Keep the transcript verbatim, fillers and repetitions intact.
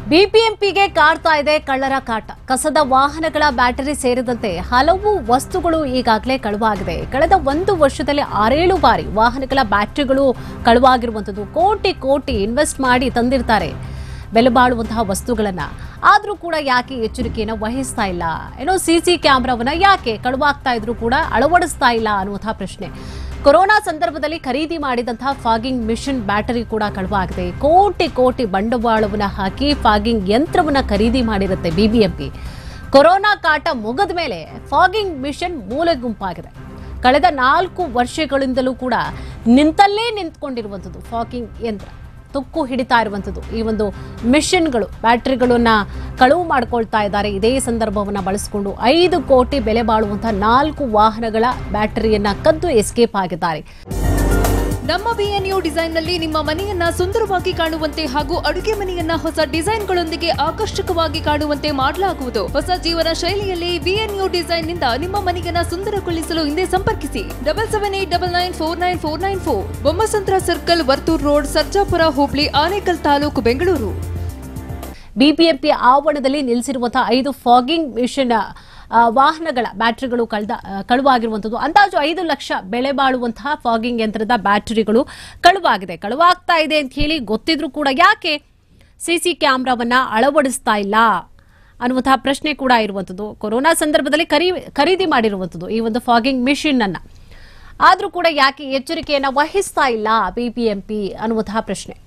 ಬಿಬಿಎಂಪಿಗೆ ಕಾಡ್ತಾ ಇದೆ ಕಳ್ಳರ ಕಾಟ. ಕಸದ ವಾಹನಗಳ ಬ್ಯಾಟರಿ ಸೇರಿದಂತೆ ಹಲವು ವಸ್ತುಗಳು ಈಗಾಗಲೇ ಕಳುವಾಗಿದೆ. ಕಳೆದ ಒಂದು ವರ್ಷದಲ್ಲಿ ಆರೇಳು ಬಾರಿ ವಾಹನಗಳ ಬ್ಯಾಟರಿಗಳು ಕಳುವಾಗಿರುವಂತದ್ದು. ಕೋಟಿ ಕೋಟಿ ಇನ್ವೆಸ್ಟ್ ಮಾಡಿ ತಂದಿರ್ತಾರೆ ಬೆಲೆ ಬಾಳುವಂತಹ ವಸ್ತುಗಳನ್ನ. ಆದ್ರೂ ಕೂಡ ಯಾಕೆ ಎಚ್ಚರಿಕೆಯನ್ನು ವಹಿಸ್ತಾ ಇಲ್ಲ? ಏನೋ ಸಿಸಿ ಕ್ಯಾಮೆರಾವನ್ನ ಯಾಕೆ ಕಳುವಾಗ್ತಾ ಇದ್ರು ಕೂಡ ಅಳವಡಿಸ್ತಾ ಇಲ್ಲ ಅನ್ನುವಂತಹ ಪ್ರಶ್ನೆ. ಕೊರೋನಾ ಸಂದರ್ಭದಲ್ಲಿ ಖರೀದಿ ಮಾಡಿದಂತಹ ಫಾಗಿಂಗ್ ಮಿಷನ್ ಬ್ಯಾಟರಿ ಕೂಡ ಕಳುವಾಗಿದೆ. ಕೋಟಿ ಕೋಟಿ ಬಂಡವಾಳವನ್ನ ಹಾಕಿ ಫಾಗಿಂಗ್ ಯಂತ್ರವನ್ನ ಖರೀದಿ ಮಾಡಿರುತ್ತೆ ಬಿಬಿಎಂಪಿ. ಕೊರೋನಾ ಕಾಟ ಮುಗಿದ ಮೇಲೆ ಫಾಗಿಂಗ್ ಮಿಷನ್ ಮೂಲೆ ಗುಂಪಾಗಿದೆ. ಕಳೆದ ನಾಲ್ಕು ವರ್ಷಗಳಿಂದಲೂ ಕೂಡ ನಿಂತಲ್ಲೇ ನಿಂತ್ಕೊಂಡಿರುವಂಥದ್ದು ಫಾಗಿಂಗ್ ಯಂತ್ರ. ತುಕ್ಕು ಹಿಡಿತಾ ಇರುವಂಥದ್ದು ಈ ಒಂದು ಮಿಷನ್ಗಳು, ಬ್ಯಾಟರಿಗಳನ್ನ ಕಳುವು ಮಾಡ್ಕೊಳ್ತಾ ಇದ್ದಾರೆ. ಇದೇ ಸಂದರ್ಭವನ್ನ ಬಳಸಿಕೊಂಡು ಐದು ಕೋಟಿ ಬೆಲೆ ಬಾಳುವಂತಹ ನಾಲ್ಕು ವಾಹನಗಳ ಬ್ಯಾಟರಿಯನ್ನ ಕದ್ದು ಎಸ್ಕೇಪ್ ಆಗಿದ್ದಾರೆ. ನಮ್ಮ ಬಿಎನ್ಯು ಡಿಸೈನ್ ನಲ್ಲಿ ನಿಮ್ಮ ಮನೆಯನ್ನ ಸುಂದರವಾಗಿ ಕಾಣುವಂತೆ ಹಾಗೂ ಅಡುಗೆ ಮನೆಯನ್ನ ಹೊಸ ಡಿಸೈನ್ಗಳೊಂದಿಗೆ ಆಕರ್ಷಕವಾಗಿ ಕಾಣುವಂತೆ ಮಾಡಲಾಗುವುದು. ಹೊಸ ಜೀವನ ಶೈಲಿಯಲ್ಲಿ ಬಿಎನ್ಯು ಡಿಸೈನ್ ನಿಂದ ನಿಮ್ಮ ಮನೆಯನ್ನ ಸುಂದರಗೊಳಿಸಲು ಹಿಂದೆ ಸಂಪರ್ಕಿಸಿ double seven eight double nine four nine four nine four Bommasandra circle, Varthur road, Sarjapura ಹೋಬಳಿ, ಆನೇಕಲ್ ತಾಲೂಕು, ಬೆಂಗಳೂರು. ಬಿಬಿಎಂಪಿ ಆವರಣದಲ್ಲಿ ನಿಲ್ಲಿಸಿರುವಂತಹ ಐದು ಫಾಗಿಂಗ್ ಮಿಷನ್ ವಾಹನಗಳ ಬ್ಯಾಟರಿಗಳು ಕಳೆದ ಕಳುವಾಗಿರುವಂಥದ್ದು. ಅಂದಾಜು ಐದು ಲಕ್ಷ ಬೆಲೆ ಬಾಳುವಂತಹ ಫಾಗಿಂಗ್ ಯಂತ್ರದ ಬ್ಯಾಟರಿಗಳು ಕಳುವಾಗಿದೆ. ಕಳುವಾಗ್ತಾ ಇದೆ ಅಂತ ಹೇಳಿ ಗೊತ್ತಿದ್ರೂ ಕೂಡ ಯಾಕೆ ಸಿಸಿ ಕ್ಯಾಮೆರಾವನ್ನ ಅಳವಡಿಸ್ತಾ ಇಲ್ಲ ಅನ್ನುವಂತಹ ಪ್ರಶ್ನೆ ಕೂಡ ಇರುವಂಥದ್ದು. ಕೊರೋನಾ ಸಂದರ್ಭದಲ್ಲಿ ಖರೀ ಖರೀದಿ ಮಾಡಿರುವಂಥದ್ದು ಈ ಒಂದು ಫಾಗಿಂಗ್ ಮಿಷನ್ ಅನ್ನ. ಆದ್ರೂ ಕೂಡ ಯಾಕೆ ಎಚ್ಚರಿಕೆಯನ್ನ ವಹಿಸ್ತಾ ಇಲ್ಲ ಬಿಬಿಎಂಪಿ ಅನ್ನುವಂತಹ ಪ್ರಶ್ನೆ.